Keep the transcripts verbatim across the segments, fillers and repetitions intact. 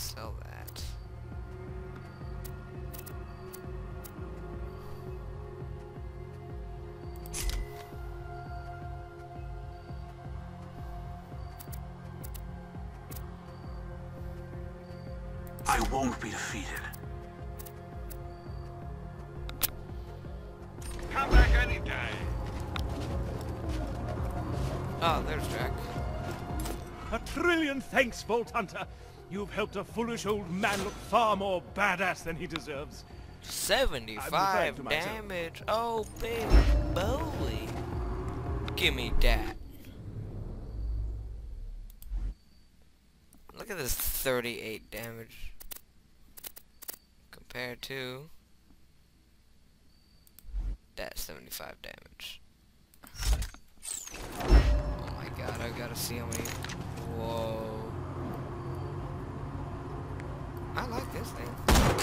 sell that. I won't be defeated. Come back anytime. Oh, there's Jack. A trillion thanks, Vault Hunter. You've helped a foolish old man look far more badass than he deserves. seventy-five to myself. damage. Oh, big boy. Give me that. Look at this thirty-eight damage. Compared to that seventy-five damage. Oh my god, I gotta see how many. Whoa. I like this thing.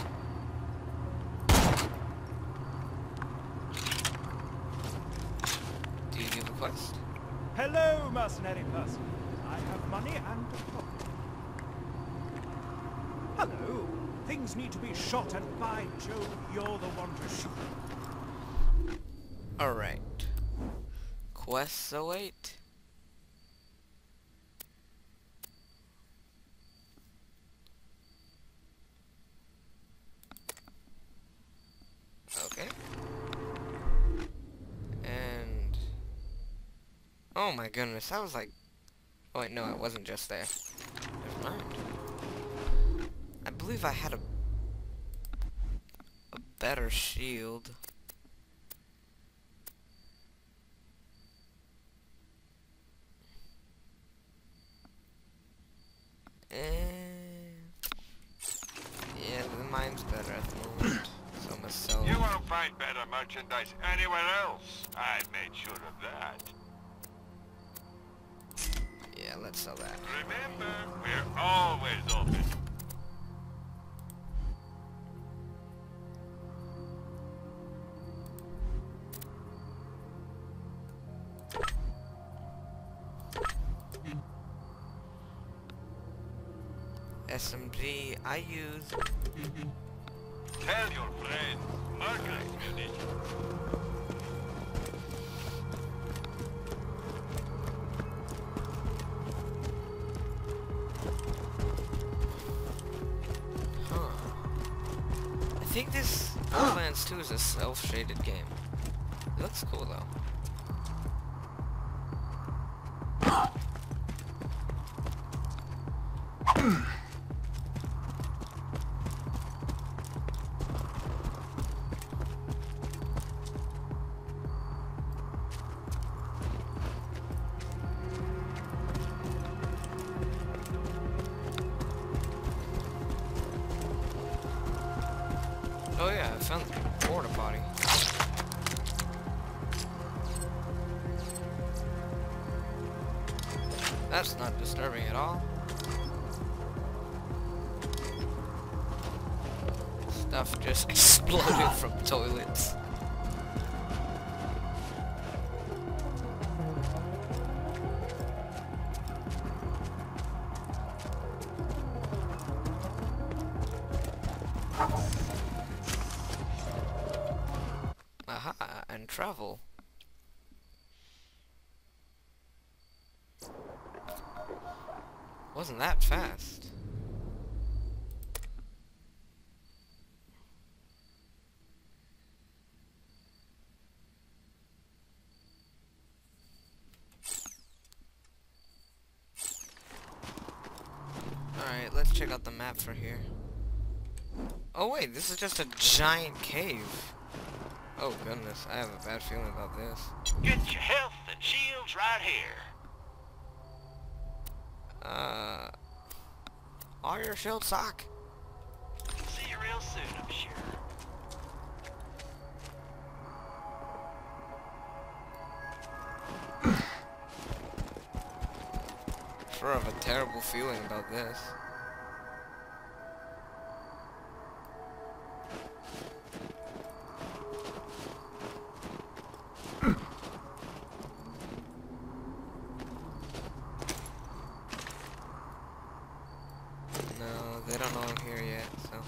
Do you give a quest? Hello, mercenary person. I have money and a pocket. Hello. Things need to be shot, and by Jove, you're the one to shoot. Alright. Quests await. Okay. And... oh my goodness, that was like... oh wait, no, it wasn't just there. Never mind. I believe I had a... a better shield. And... yeah, the mine's better at the moment. So I'm gonna sell... You won't find better merchandise anywhere else. I made sure of that. yeah, let's sell that. Remember, we're always open. S M G, I use... Tell your friends, Margaret munitions. Huh. I think this Borderlands two is a self-shaded game. It looks cool though. Oh yeah, I found the porta potty. That's not disturbing at all. Stuff just exploded from toilets. Aha, and travel. Wasn't that fast? Alright, let's check out the map for here. Oh wait, this is just a giant cave. Oh goodness, I have a bad feeling about this. Get your health and shields right here. Uh... Are your shield sock? See you real soon, I'm sure. Sure have a terrible feeling about this. No, They don't know I'm here yet, so.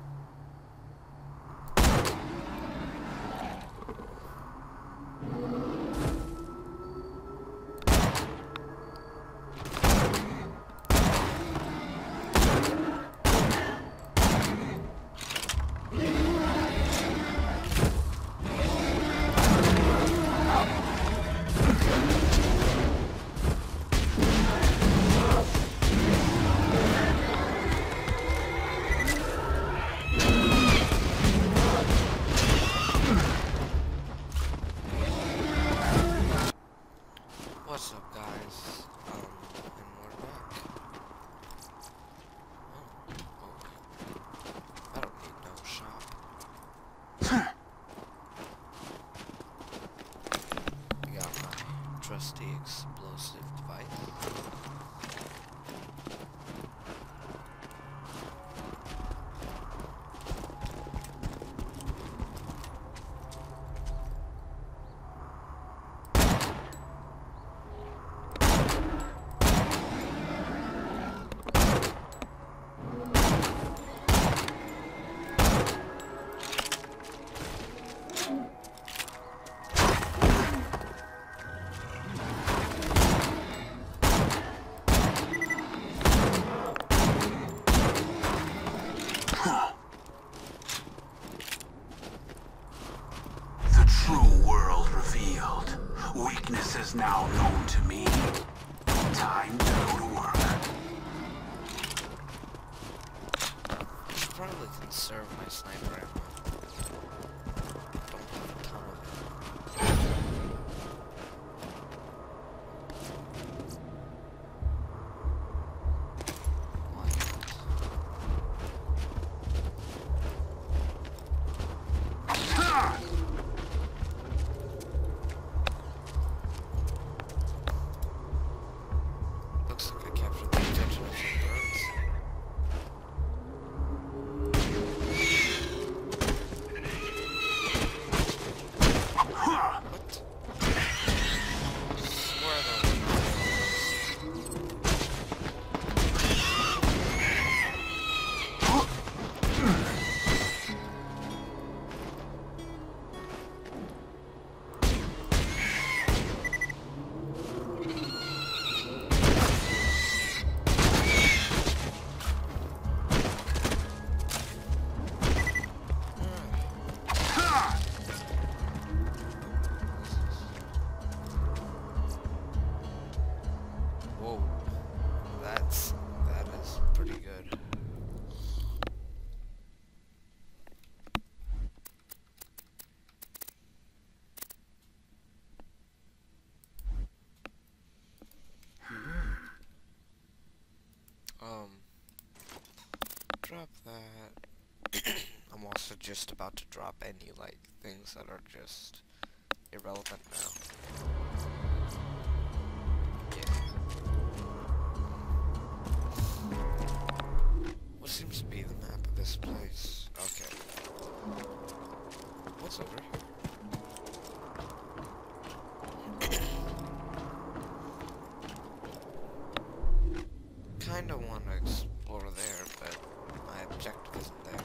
What's up, guys? Um, and we're back. Oh, okay. I don't need no shop. I got my trusty explosive device. Weakness is now known to me. Time to go to work. I should probably conserve my sniper ammo. Don't have a ton of it. Why not? Looks like I captured the attention of some birds. What? Swear that was Whoa, that's, that is pretty good. Um, drop that. I'm also just about to drop any, like, things that are just irrelevant now. What seems to be the map of this place? Okay. What's over here? Kinda want to explore there, but my objective isn't there.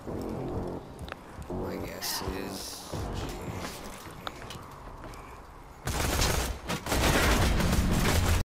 I guess is